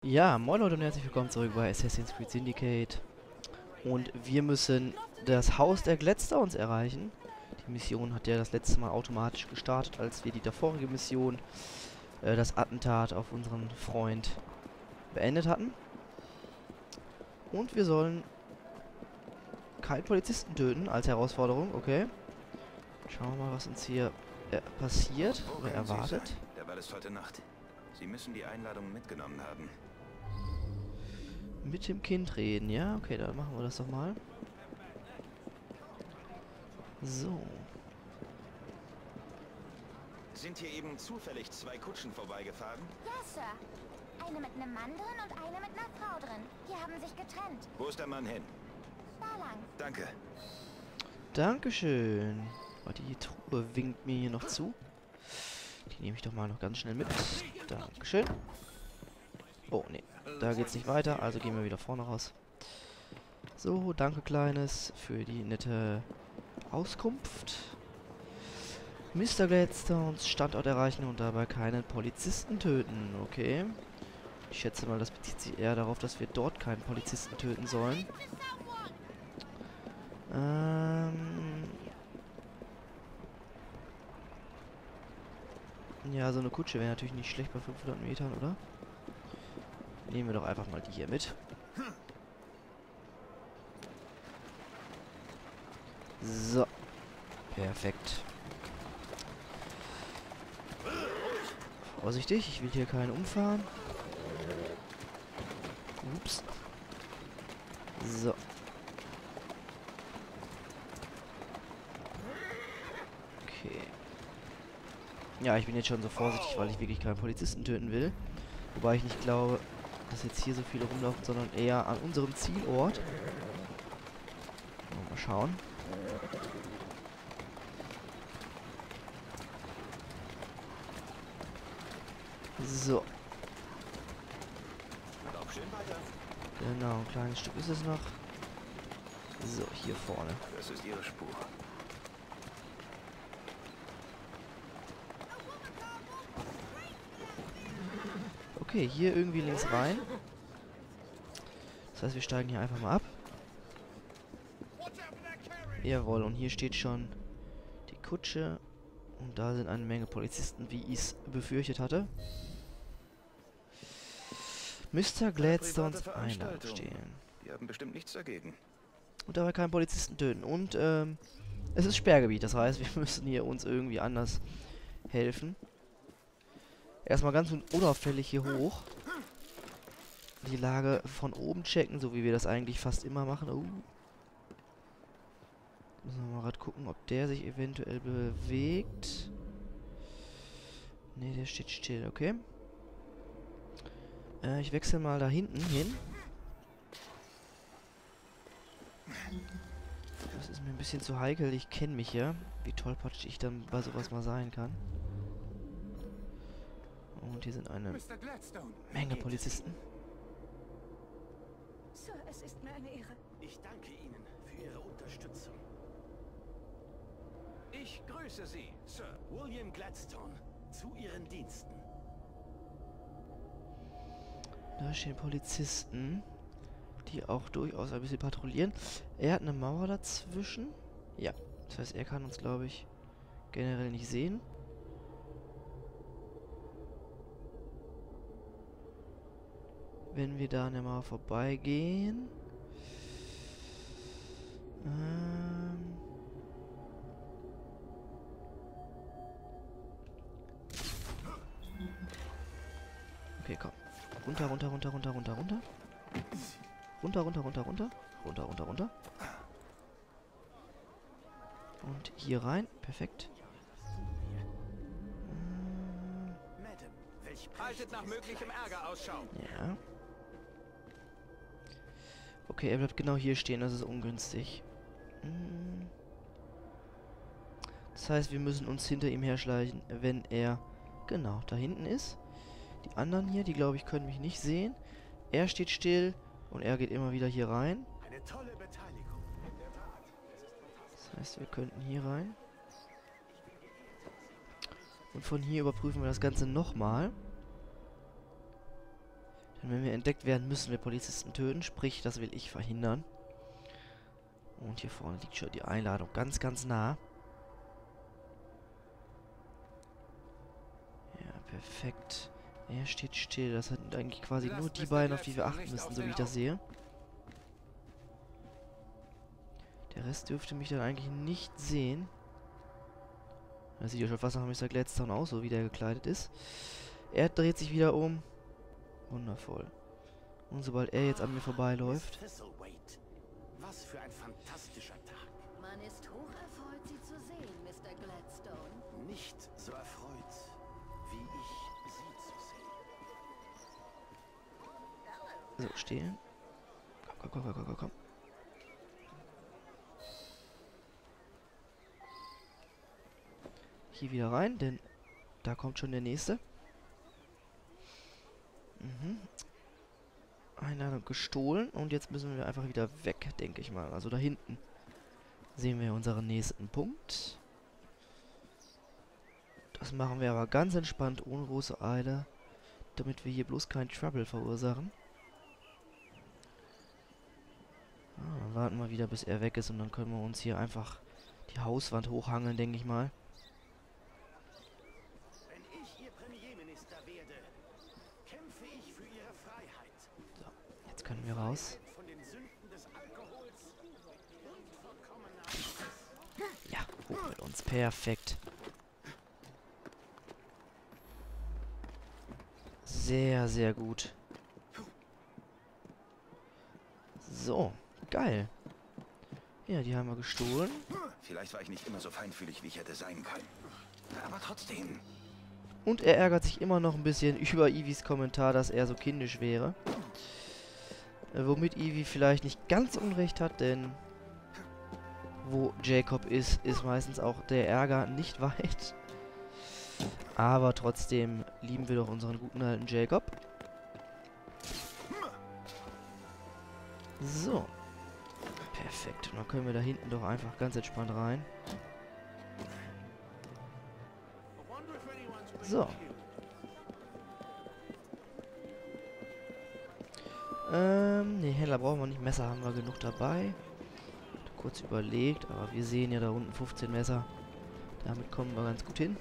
Ja, moin Leute und herzlich willkommen zurück bei Assassin's Creed Syndicate. Und wir müssen das Haus der Gladstones erreichen. Die Mission hat ja das letzte Mal automatisch gestartet, als wir die davorige Mission, das Attentat auf unseren Freund, beendet hatten. Und wir sollen keinen Polizisten töten als Herausforderung, okay. Schauen wir mal, was uns hier passiert Wo oder können Sie erwartet. sein? Der Ball ist heute Nacht. Sie müssen die Einladung mitgenommen haben. Mit dem Kind reden, ja? Okay, dann machen wir das doch mal. So. Sind hier eben zufällig zwei Kutschen vorbeigefahren? Ja, Sir. Eine mit einem Mann drin und eine mit einer Frau drin. Die haben sich getrennt. Wo ist der Mann hin? Da lang. Danke. Dankeschön. Oh, die Truhe winkt mir hier noch zu. Die nehme ich doch mal noch ganz schnell mit. Dankeschön. Oh, nee. Da geht's nicht weiter, also gehen wir wieder vorne raus. So, danke Kleines für die nette Auskunft. Mr. Gladstones Standort erreichen und dabei keinen Polizisten töten. Okay. Ich schätze mal, das bezieht sich eher darauf, dass wir dort keinen Polizisten töten sollen. Ja, so eine Kutsche wäre natürlich nicht schlecht bei 500 Metern, oder? Nehmen wir doch einfach mal die hier mit. So. Perfekt. Vorsichtig, ich will hier keinen umfahren. Ups. So. Okay. Ja, ich bin jetzt schon so vorsichtig, weil ich wirklich keinen Polizisten töten will. Wobei ich nicht glaube, dass jetzt hier so viele rumlaufen, sondern eher an unserem Zielort. Mal schauen. So. Lauf schön weiter. Genau, ein kleines Stück ist es noch. So, hier vorne. Das ist Ihre Spur. Okay, hier irgendwie links rein. Das heißt, wir steigen hier einfach mal ab. Jawohl, und hier steht schon die Kutsche. Und da sind eine Menge Polizisten, wie ich es befürchtet hatte. Mr. Gladstones Private Einladung Veranstaltung. stehlen. Die haben bestimmt nichts dagegen. Und dabei keinen Polizisten töten. Und, es ist Sperrgebiet. Das heißt, wir müssen hier uns irgendwie anders helfen. Erstmal ganz unauffällig hier hoch. Die Lage von oben checken, so wie wir das eigentlich fast immer machen. Müssen wir mal gerade gucken, ob der sich eventuell bewegt. Ne, der steht still, okay. Ich wechsle mal da hinten hin. Das ist mir ein bisschen zu heikel. Ich kenne mich ja, wie tollpatschig ich dann bei sowas mal sein kann. Und hier sind eine Mr. Gladstone. Menge Polizisten. Sir, es ist mir eine Ehre. Ich danke Ihnen für Ihre Unterstützung. Ich grüße Sie, Sir William Gladstone, zu Ihren Diensten. Da stehen Polizisten, die auch durchaus ein bisschen patrouillieren. Er hat eine Mauer dazwischen. Ja, das heißt, er kann uns, glaube ich, generell nicht sehen. Wenn wir da an der Mauer vorbeigehen. Okay, komm. Runter, runter, runter, runter, runter, runter. Runter, runter, runter, runter. Runter, runter, runter. Und hier rein. Perfekt. Madam, welch Haltet nach möglichem Ärger Ausschau. Ja. Okay, er bleibt genau hier stehen. Das ist ungünstig. Das heißt, wir müssen uns hinter ihm herschleichen, wenn er genau da hinten ist. Die anderen hier, die glaube ich, können mich nicht sehen. Er steht still und er geht immer wieder hier rein. eine tolle Beteiligung. In der Tat. Das heißt, wir könnten hier rein. Und von hier überprüfen wir das Ganze nochmal. Denn wenn wir entdeckt werden, müssen wir Polizisten töten. Sprich, das will ich verhindern. Und hier vorne liegt schon die Einladung ganz, ganz nah. Ja, perfekt. Er steht still. Das sind eigentlich quasi nur die beiden, auf die wir achten müssen, so wie ich das sehe. Der Rest dürfte mich dann eigentlich nicht sehen. Das sieht ja schon fast nach Mr. Gladstone aus, so wie der gekleidet ist. Er dreht sich wieder um. Wundervoll. Und sobald er jetzt an mir vorbeiläuft... Was für ein fantastischer Tag. Man ist hocherfreut, Sie zu sehen, Mr. Gladstone. Nicht so erfreut, wie ich Sie zu sehen. So, stehen. Komm, komm, komm, komm, komm, komm. Hier wieder rein, denn da kommt schon der nächste. Einladung gestohlen und jetzt müssen wir einfach wieder weg, denke ich mal. Also da hinten sehen wir unseren nächsten Punkt. Das machen wir aber ganz entspannt, ohne große Eile, damit wir hier bloß keinen Trouble verursachen. Dann warten wir wieder, bis er weg ist und dann können wir uns hier einfach die Hauswand hochhangeln, denke ich mal. Wenn ich Ihr Premierminister werde, kämpfe ich für Ihre Freiheit. So, jetzt können wir raus. Von den Sünden des Alkohols und vollkommener Hass. Ja, hoch mit uns. Perfekt. Sehr, sehr gut. So, geil. Ja, die haben wir gestohlen. Vielleicht war ich nicht immer so feinfühlig, wie ich hätte sein können. Aber trotzdem. Und er ärgert sich immer noch ein bisschen über Eevees Kommentar, dass er so kindisch wäre. Womit Evie vielleicht nicht ganz unrecht hat, denn wo Jacob ist, ist meistens auch der Ärger nicht weit. Aber trotzdem lieben wir doch unseren guten alten Jacob. So. Perfekt. Und dann können wir da hinten doch einfach ganz entspannt rein. So. Ne, Händler brauchen wir nicht. Messer haben wir genug dabei. Kurz überlegt, aber wir sehen ja da unten 15 Messer. Damit kommen wir ganz gut hin.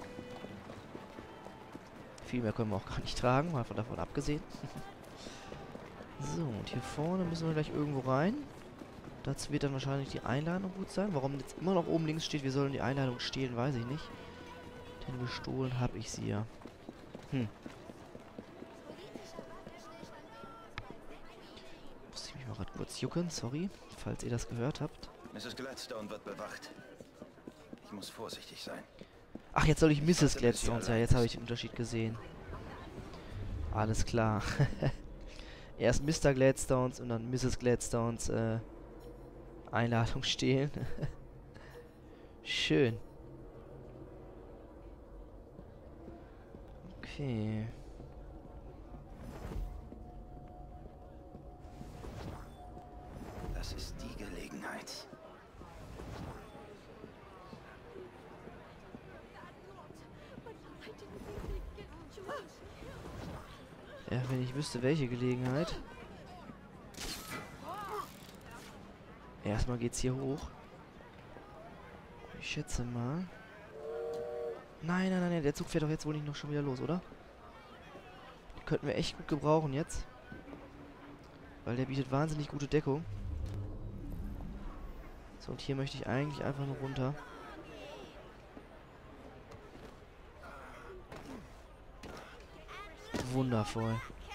Viel mehr können wir auch gar nicht tragen, mal davon abgesehen. So, und hier vorne müssen wir gleich irgendwo rein. Dazu wird dann wahrscheinlich die Einladung gut sein. Warum jetzt immer noch oben links steht, wir sollen die Einladung stehlen, weiß ich nicht. Denn gestohlen habe ich sie ja. Muss ich mich mal gerade kurz jucken, sorry, falls ihr das gehört habt. Mrs. Gladstone wird bewacht. Ich muss vorsichtig sein. Ach, jetzt soll ich Mrs. Gladstone sein. Ja, jetzt habe ich den Unterschied gesehen. Alles klar. Erst Mr. Gladstones und dann Mrs. Gladstones Einladung stehlen. Schön. Okay. Das ist die Gelegenheit. Ja, wenn ich wüsste, welche Gelegenheit. Erstmal geht's hier hoch. Ich schätze mal. Nein, nein, nein, der Zug fährt doch jetzt wohl nicht noch schon wieder los, oder? Den könnten wir echt gut gebrauchen jetzt. Weil der bietet wahnsinnig gute Deckung. So, und hier möchte ich eigentlich einfach nur runter. Wundervoll.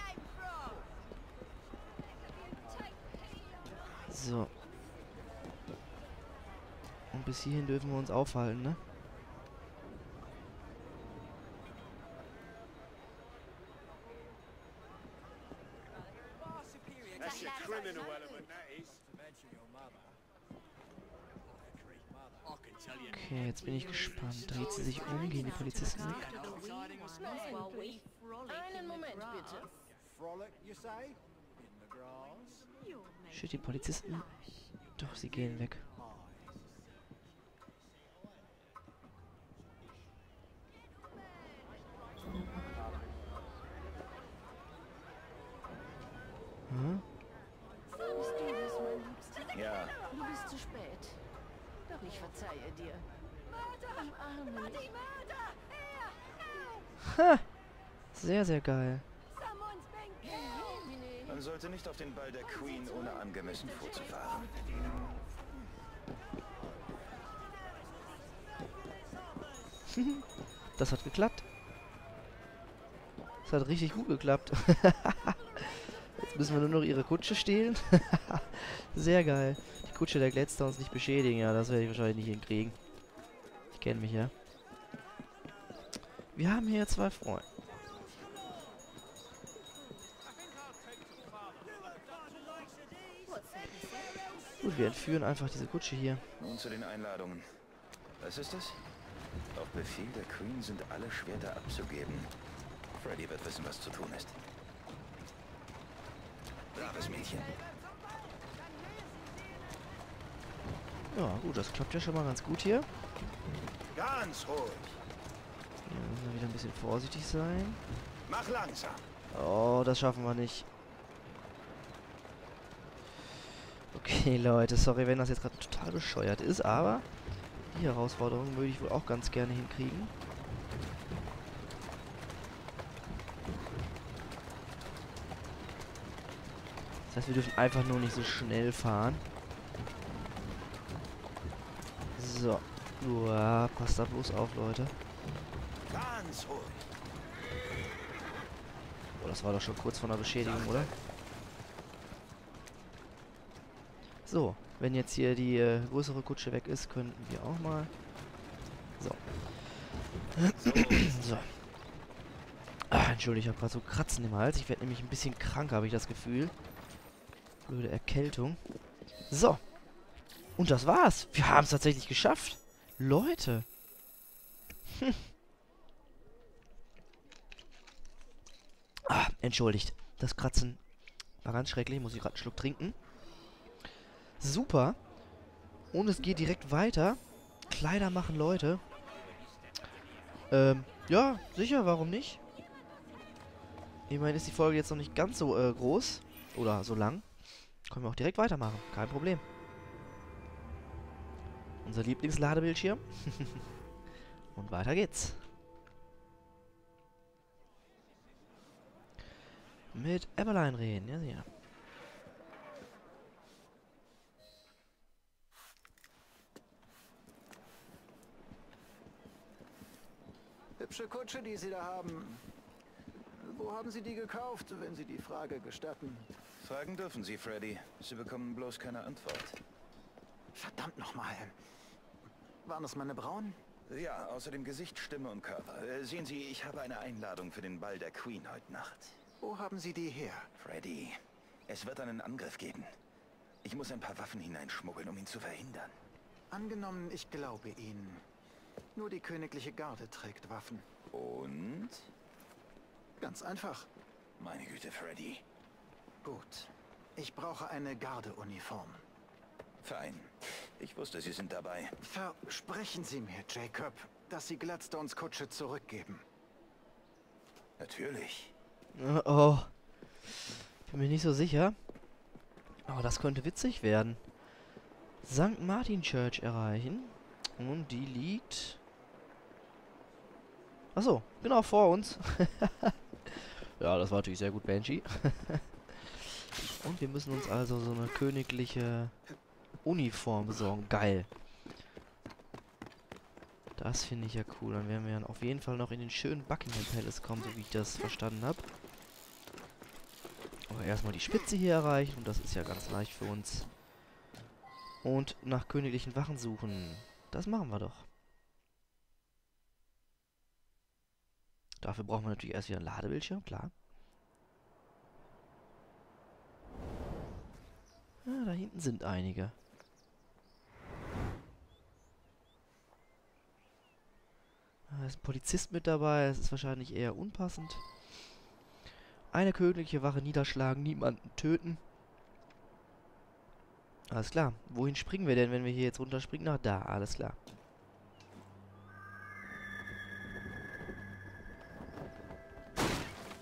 So. Und bis hierhin dürfen wir uns aufhalten, ne? That's your criminal element, that is. Okay, jetzt bin ich gespannt. Dreht sie sich um, gehen die Polizisten weg? Einen Moment bitte. Frolic, you say? In the grass? Shit, die Polizisten. Doch, sie gehen weg. Ja, Du bist zu spät. Doch ich verzeihe dir. Umarme mich. Ha! Sehr, sehr geil. man sollte nicht auf den Ball der Queen ohne angemessen vorzufahren. Das hat geklappt. Das hat richtig gut geklappt. Jetzt müssen wir nur noch ihre Kutsche stehlen. Sehr geil. Die Kutsche der Gladstones nicht beschädigen. Ja, das werde ich wahrscheinlich nicht hinkriegen. Ich kenne mich ja. Wir haben hier 2 Freunde. Gut, wir entführen einfach diese Kutsche hier. Nun zu den Einladungen. Was ist es? Auf Befehl der Queen sind alle Schwerter abzugeben. Freddy wird wissen, was zu tun ist. Braves Mädchen. Ja, gut, das klappt ja schon mal ganz gut hier. Ganz ruhig. Hier müssen wir wieder ein bisschen vorsichtig sein. Mach langsam. Oh, das schaffen wir nicht. Okay, Leute, sorry, wenn das jetzt gerade total bescheuert ist, aber die Herausforderung würde ich wohl auch ganz gerne hinkriegen. Das heißt, wir dürfen einfach nur nicht so schnell fahren. So. Uah, passt da bloß auf, Leute. Ganz ruhig. Oh, das war doch schon kurz vor einer Beschädigung, oder? So, wenn jetzt hier die größere Kutsche weg ist, könnten wir auch mal... So. So. Ah, Entschuldigung, ich habe gerade so Kratzen im Hals. Ich werde nämlich ein bisschen krank, habe ich das Gefühl. Blöde Erkältung. So. Und das war's. Wir haben es tatsächlich geschafft. Leute. Ah, entschuldigt. Das Kratzen war ganz schrecklich. Muss ich gerade einen Schluck trinken. Super. Und es geht direkt weiter. Kleider machen Leute. Ja, sicher, warum nicht? Ich meine, ist die Folge jetzt noch nicht ganz so groß. Oder so lang. Können wir auch direkt weitermachen. Kein Problem. Unser Lieblingsladebildschirm. Und weiter geht's. Mit Eberlein reden, ja, ja. Hübsche Kutsche, die Sie da haben. Wo haben Sie die gekauft, wenn Sie die Frage gestatten? Fragen dürfen Sie, Freddy. Sie bekommen bloß keine Antwort. Verdammt nochmal. Waren es meine Brauen? Ja, außer dem Gesicht, Stimme und Körper. Sehen Sie, ich habe eine Einladung für den Ball der Queen heute Nacht. Wo haben Sie die her? Freddy, es wird einen Angriff geben. Ich muss ein paar Waffen hineinschmuggeln, um ihn zu verhindern. Angenommen, ich glaube Ihnen. Nur die königliche Garde trägt Waffen. Und? Ganz einfach. Meine Güte, Freddy. Gut. Ich brauche eine Gardeuniform. Fein. Ich wusste, Sie sind dabei. Versprechen Sie mir, Jacob, dass Sie Gladstones Kutsche zurückgeben. Natürlich. Oh. Bin mir nicht so sicher. Aber das könnte witzig werden. St. Martin Church erreichen. Und die liegt... Achso, genau vor uns. Ja, das war natürlich sehr gut, Banshee. Und wir müssen uns also so eine königliche Uniform besorgen. Geil. Das finde ich ja cool. Dann werden wir dann auf jeden Fall noch in den schönen Buckingham Palace kommen, so wie ich das verstanden habe. Aber erstmal die Spitze hier erreichen. Und das ist ja ganz leicht für uns. Und nach königlichen Wachen suchen. Das machen wir doch. Dafür brauchen wir natürlich erst wieder einen Ladebildschirm, klar. Ah, da hinten sind einige. Da ist ein Polizist mit dabei, das ist wahrscheinlich eher unpassend. Eine königliche Wache niederschlagen, niemanden töten. Alles klar. Wohin springen wir denn, wenn wir hier jetzt runterspringen? Nach da, alles klar.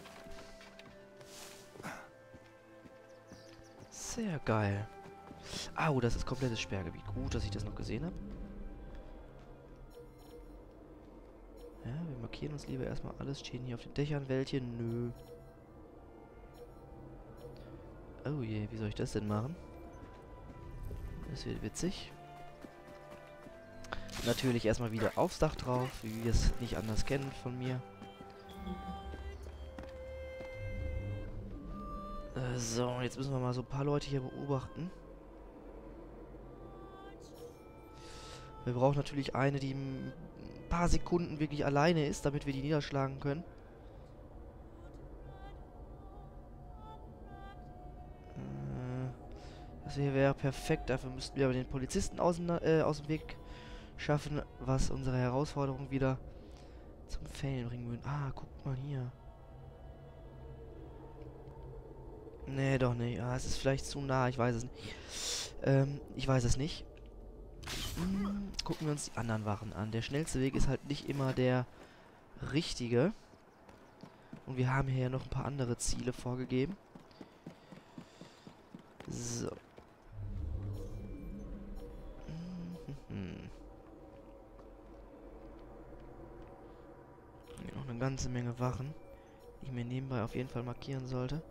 Sehr geil. Au, das ist komplettes Sperrgebiet. Gut, dass ich das noch gesehen habe. Ja, wir markieren uns lieber erstmal alles. Stehen hier auf den Dächern welche? Nö. Oh je, wie soll ich das denn machen? Das wird witzig. Natürlich erstmal wieder aufs Dach drauf, wie wir es nicht anders kennen von mir. So, und jetzt müssen wir mal so ein paar Leute hier beobachten. Wir brauchen natürlich eine, die ein paar Sekunden wirklich alleine ist, damit wir die niederschlagen können. Das hier wäre perfekt. Dafür müssten wir aber den Polizisten aus dem Weg schaffen, was unsere Herausforderung wieder zum Fällen bringen würde. Ah, guckt mal hier. Nee, doch nicht. Ah, es ist vielleicht zu nah. Ich weiß es nicht. Ich weiß es nicht. Gucken wir uns die anderen Wachen an. Der schnellste Weg ist halt nicht immer der richtige. Und wir haben hier ja noch ein paar andere Ziele vorgegeben. So. Hier noch eine ganze Menge Wachen, die ich mir nebenbei auf jeden Fall markieren sollte.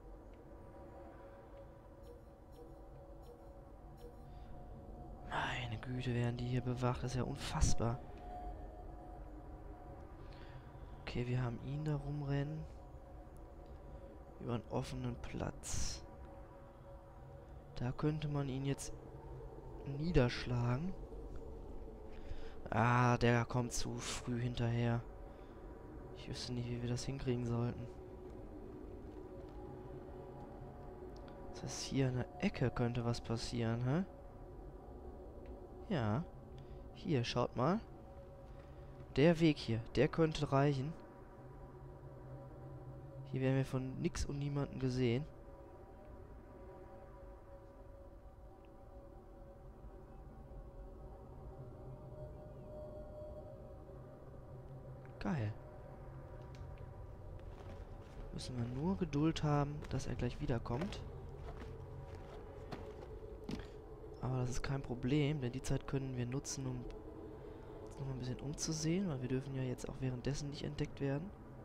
Meine Güte, werden die hier bewacht. Das ist ja unfassbar. Okay, wir haben ihn da rumrennen. Über einen offenen Platz. Da könnte man ihn jetzt niederschlagen. Ah, der kommt zu früh hinterher. Ich wüsste nicht, wie wir das hinkriegen sollten. Das heißt, hier in der Ecke könnte was passieren, hä? Ja. Hier, schaut mal. Der Weg hier, der könnte reichen. Hier werden wir von nix und niemanden gesehen. Geil. Müssen wir nur Geduld haben, dass er gleich wiederkommt. Aber das ist kein Problem, denn die Zeit können wir nutzen, um uns noch mal ein bisschen umzusehen, weil wir dürfen ja jetzt auch währenddessen nicht entdeckt werden.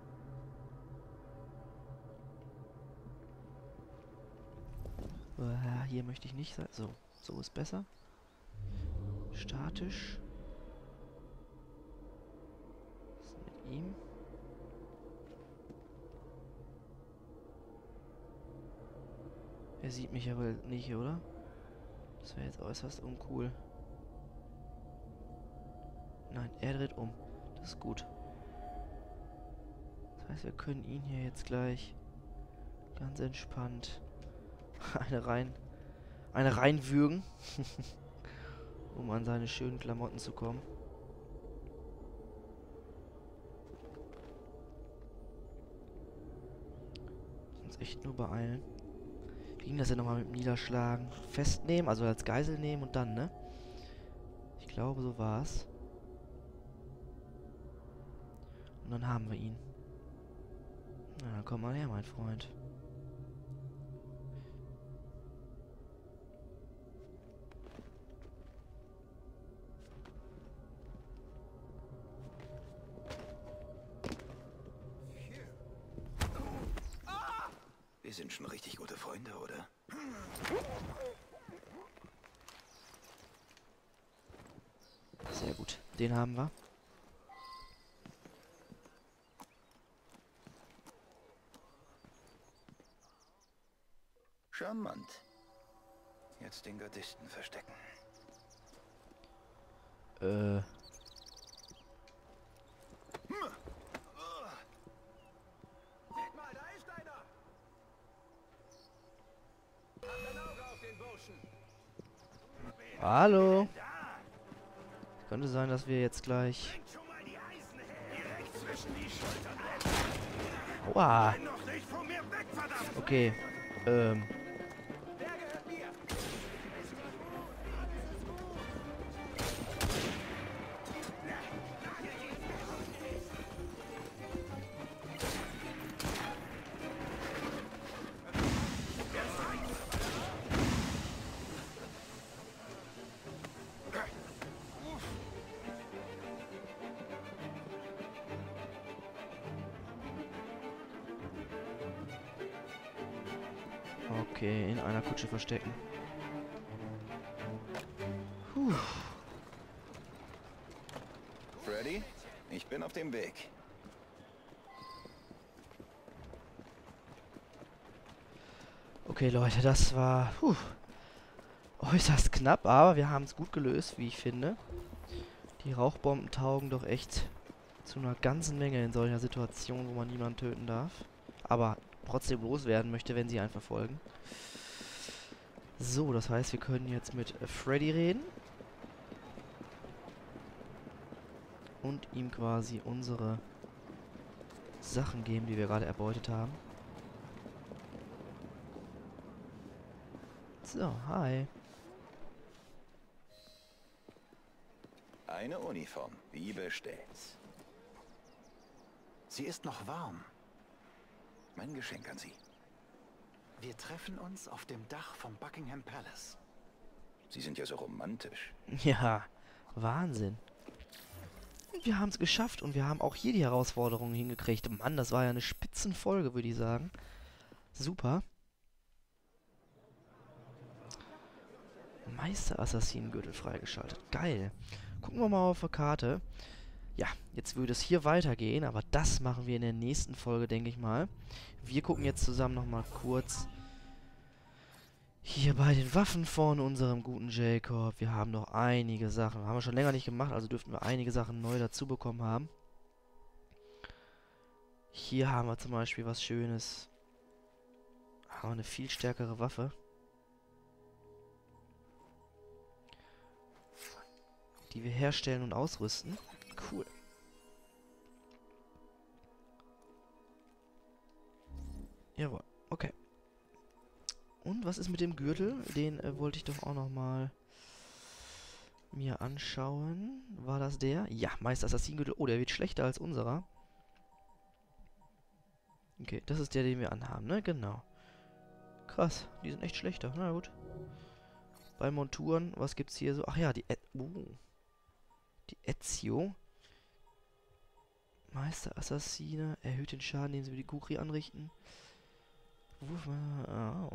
Hier möchte ich nicht sein. So, so ist besser. Statisch. Was ist mit ihm? Er sieht mich aber nicht, oder? Das wäre jetzt äußerst uncool. Nein, er dreht um. Das ist gut. Das heißt, wir können ihn hier jetzt gleich ganz entspannt eine reinwürgen, um an seine schönen Klamotten zu kommen. Uns echt nur beeilen. Wie ging das denn nochmal mit dem Niederschlagen? Festnehmen, also als Geisel nehmen und dann, ne? Ich glaube, so war's. Und dann haben wir ihn. Na, dann komm mal her, mein Freund. Wir sind schon richtig gute Freunde, oder? Sehr gut. Den haben wir. Charmant. Jetzt den Gardisten verstecken. Seht mal, da ist einer! Habt ein Auge auf den Burschen! Hallo. Könnte sein, dass wir jetzt gleich... Bringt schon mal die Eisen direkt zwischen die Schultern! Aua. Noch nicht von mir weg, verdammt! Okay. Der gehört mir! Okay, in einer Kutsche verstecken. Puh. Freddy, ich bin auf dem Weg. Okay, Leute, das war äußerst knapp, aber wir haben es gut gelöst, wie ich finde. Die Rauchbomben taugen doch echt zu einer ganzen Menge in solcher Situation, wo man niemanden töten darf. Aber trotzdem loswerden möchte, wenn sie einen verfolgen. So, das heißt, wir können jetzt mit Freddy reden. Und ihm quasi unsere Sachen geben, die wir gerade erbeutet haben. So, hi. Eine Uniform, wie bestellt. Sie ist noch warm. Mein Geschenk an Sie. Wir treffen uns auf dem Dach vom Buckingham Palace. Sie sind ja so romantisch. Ja, Wahnsinn. Wir haben es geschafft und wir haben auch hier die Herausforderungen hingekriegt. Mann, das war ja eine Spitzenfolge, würde ich sagen. Super. Meister-Assassinen-Gürtel freigeschaltet. Geil. Gucken wir mal auf der Karte. Ja, jetzt würde es hier weitergehen, aber das machen wir in der nächsten Folge, denke ich mal. Wir gucken jetzt zusammen nochmal kurz hier bei den Waffen von unserem guten Jacob. Wir haben noch einige Sachen. Haben wir schon länger nicht gemacht, also dürften wir einige Sachen neu dazu bekommen haben. Hier haben wir zum Beispiel was Schönes. Haben wir eine viel stärkere Waffe. Die wir herstellen und ausrüsten. Cool. Jawohl, okay. Und was ist mit dem Gürtel? Den wollte ich doch auch nochmal mir anschauen. War das der? Ja, Meister Assassinen-Gürtel. Oh, der wird schlechter als unserer. Okay, das ist der, den wir anhaben, ne? Genau. Krass, die sind echt schlechter. Na gut. Bei Monturen, was gibt's hier so? Ach ja, die die Ezio. Meister Assassine. Erhöht den Schaden, den sie mit die Kukri anrichten. Oh.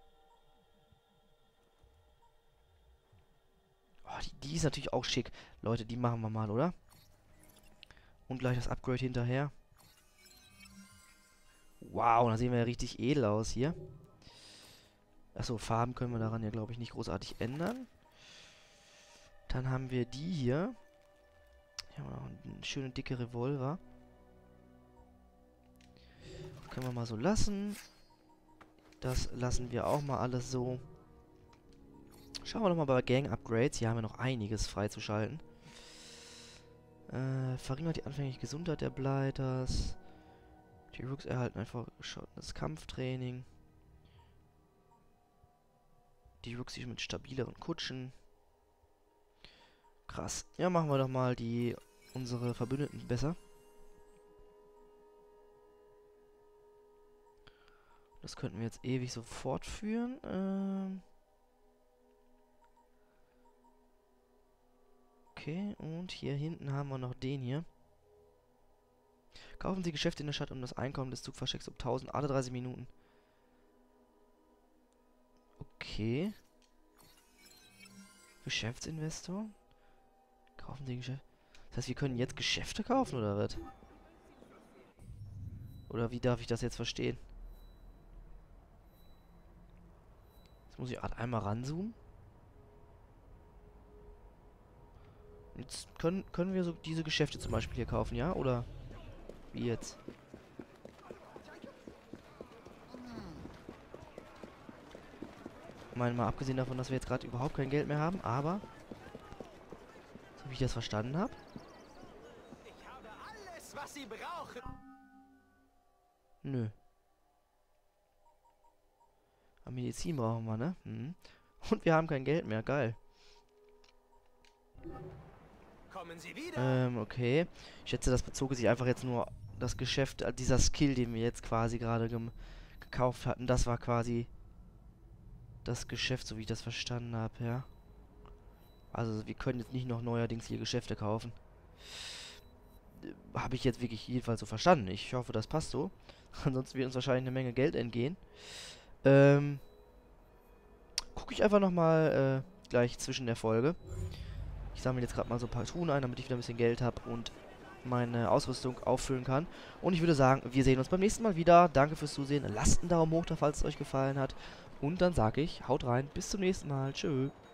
Oh, die ist natürlich auch schick. Leute, die machen wir mal, oder? Und gleich das Upgrade hinterher. Wow, da sehen wir ja richtig edel aus hier. Achso, Farben können wir daran ja, glaube ich, nicht großartig ändern. Dann haben wir die hier. Hier haben wir noch eine schöne dicke Revolver. Können wir mal so lassen. Das lassen wir auch mal alles so. Schauen wir doch mal bei Gang Upgrades. Hier haben wir noch einiges freizuschalten. Verringert die anfängliche Gesundheit der Blighters. Die Rooks erhalten einfach das Kampftraining. Die Rooks sich mit stabileren Kutschen. Krass. Ja, machen wir doch mal unsere Verbündeten besser. Das könnten wir jetzt ewig so fortführen. Okay, und hier hinten haben wir noch den hier. Kaufen Sie Geschäfte in der Stadt, um das Einkommen des Zugfahrschecks um 1000 alle 30 Minuten. Okay. Geschäftsinvestor. Kaufen Sie Geschäfte. Das heißt, wir können jetzt Geschäfte kaufen, oder was? Oder wie darf ich das jetzt verstehen? Jetzt muss ich einmal ranzoomen. Jetzt können wir so diese Geschäfte zum Beispiel hier kaufen, ja? Oder wie jetzt? Ich meine, mal abgesehen davon, dass wir jetzt gerade überhaupt kein Geld mehr haben, aber so wie ich das verstanden habe. Ich habe alles, was Sie brauchen. Nö. Aber Medizin brauchen wir, ne? Hm. Und wir haben kein Geld mehr, geil. Kommen Sie wieder. Okay. Ich schätze, das bezog sich einfach jetzt nur das Geschäft, dieser Skill, den wir jetzt quasi gerade gekauft hatten. Das war quasi das Geschäft, so wie ich das verstanden habe, ja. Also wir können jetzt nicht noch neuerdings hier Geschäfte kaufen. Habe ich jetzt wirklich jedenfalls so verstanden. Ich hoffe, das passt so. Ansonsten wird uns wahrscheinlich eine Menge Geld entgehen. gucke ich einfach nochmal gleich zwischen der Folge. Ich sammle jetzt gerade mal so ein paar Truhen ein, damit ich wieder ein bisschen Geld habe und meine Ausrüstung auffüllen kann. Und ich würde sagen, wir sehen uns beim nächsten Mal wieder. Danke fürs Zusehen. Lasst einen Daumen hoch da, falls es euch gefallen hat. Und dann sage ich, haut rein. Bis zum nächsten Mal. Tschö.